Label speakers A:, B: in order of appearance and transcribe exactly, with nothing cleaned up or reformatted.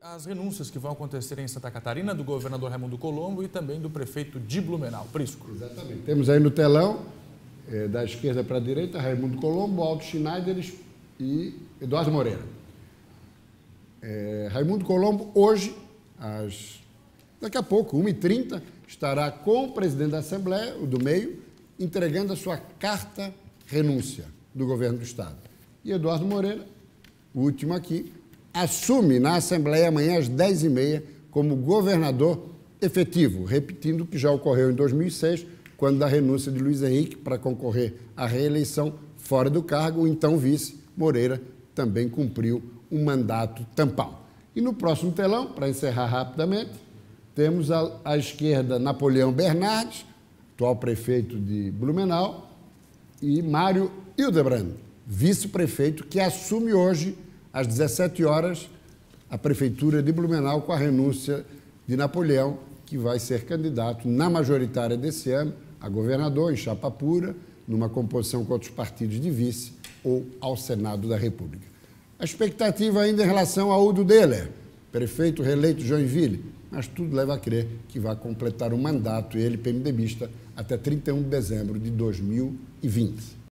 A: As renúncias que vão acontecer em Santa Catarina, do governador Raimundo Colombo e também do prefeito de Blumenau. Prisco.
B: Exatamente. Temos aí no telão, é, da esquerda para a direita, Raimundo Colombo, Aldo Schneider e Eduardo Moreira. É, Raimundo Colombo, hoje, às, daqui a pouco, uma e trinta, estará com o presidente da Assembleia, o do meio, entregando a sua carta renúncia do governo do Estado. E Eduardo Moreira, o último aqui, assume na Assembleia amanhã às dez e meia como governador efetivo, repetindo o que já ocorreu em dois mil e seis, quando da renúncia de Luiz Henrique para concorrer à reeleição fora do cargo, o então vice Moreira também cumpriu um mandato tampão. E no próximo telão, para encerrar rapidamente, temos à, à esquerda Napoleão Bernardes, atual prefeito de Blumenau, e Mário Hildebrand, vice-prefeito, que assume hoje, às dezessete horas, a prefeitura de Blumenau com a renúncia de Napoleão, que vai ser candidato na majoritária desse ano a governador, em chapa pura, numa composição com outros partidos de vice ou ao Senado da República. A expectativa ainda em relação a Udo Deller, prefeito reeleito de Joinville, mas tudo leva a crer que vai completar o mandato, ele, PMDBista, até trinta e um de dezembro de dois mil e vinte.